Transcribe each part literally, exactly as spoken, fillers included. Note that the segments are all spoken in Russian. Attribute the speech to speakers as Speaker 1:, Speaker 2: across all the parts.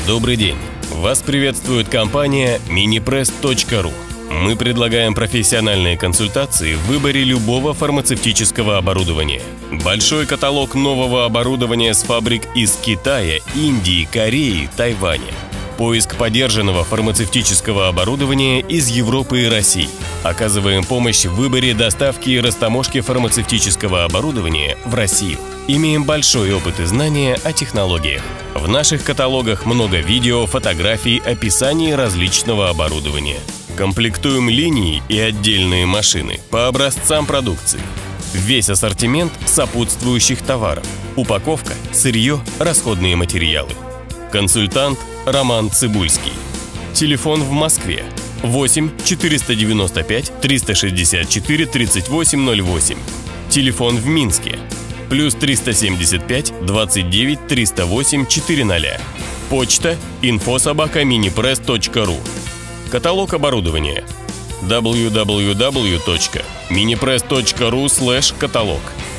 Speaker 1: Добрый день! Вас приветствует компания Minipress точка ру. Мы предлагаем профессиональные консультации в выборе любого фармацевтического оборудования. Большой каталог нового оборудования с фабрик из Китая, Индии, Кореи, Тайваня. Поиск подержанного фармацевтического оборудования из Европы и России. Оказываем помощь в выборе доставки и растаможки фармацевтического оборудования в Россию. Имеем большой опыт и знания о технологиях. В наших каталогах много видео, фотографий, описаний различного оборудования. Комплектуем линии и отдельные машины по образцам продукции. Весь ассортимент сопутствующих товаров. Упаковка, сырье, расходные материалы. Консультант Роман Цибульский. Телефон в Москве восемь четыреста девяносто пять триста шестьдесят четыре тридцать восемь ноль восемь. Телефон в Минске плюс триста семьдесят пять двадцать девять триста восемь четыреста. Почта инфо собака минипресс точка ру. Каталог оборудования дабл ю дабл ю дабл ю точка минипресс точка ру слэш каталог.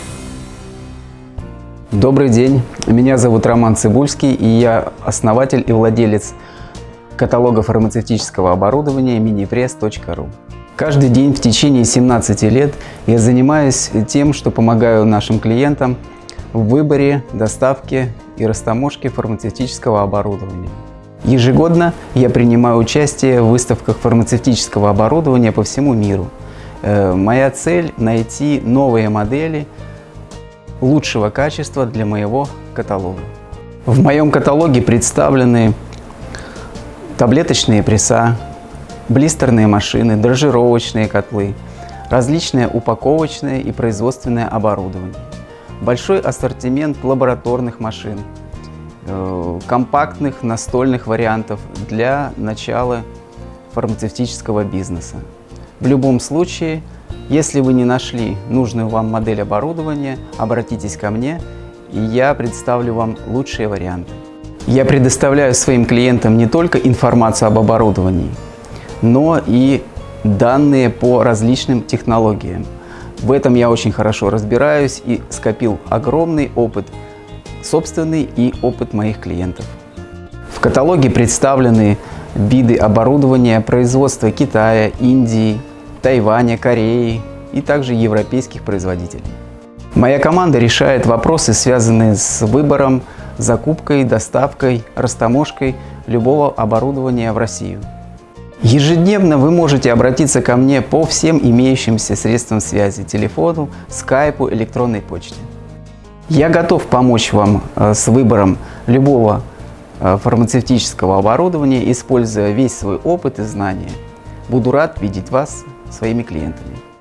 Speaker 2: Добрый день, меня зовут Роман Цибульский, и я основатель и владелец каталога фармацевтического оборудования минипресс точка ру. Каждый день в течение семнадцати лет я занимаюсь тем, что помогаю нашим клиентам в выборе, доставке и растаможке фармацевтического оборудования. Ежегодно я принимаю участие в выставках фармацевтического оборудования по всему миру. Моя цель – найти новые модели лучшего качества для моего каталога. В моем каталоге представлены таблеточные пресса, блистерные машины, дрожжировочные котлы, различное упаковочное и производственное оборудование, большой ассортимент лабораторных машин, компактных настольных вариантов для начала фармацевтического бизнеса. В любом случае, если вы не нашли нужную вам модель оборудования, обратитесь ко мне, и я представлю вам лучшие варианты. Я предоставляю своим клиентам не только информацию об оборудовании, но и данные по различным технологиям. В этом я очень хорошо разбираюсь и скопил огромный опыт, собственный и опыт моих клиентов. В каталоге представлены виды оборудования производства Китая, Индии, Тайваня, Кореи и также европейских производителей. Моя команда решает вопросы, связанные с выбором, закупкой, доставкой, растаможкой любого оборудования в Россию. Ежедневно вы можете обратиться ко мне по всем имеющимся средствам связи – телефону, скайпу, электронной почте. Я готов помочь вам с выбором любого фармацевтического оборудования, используя весь свой опыт и знания. Буду рад видеть вас своими клиентами.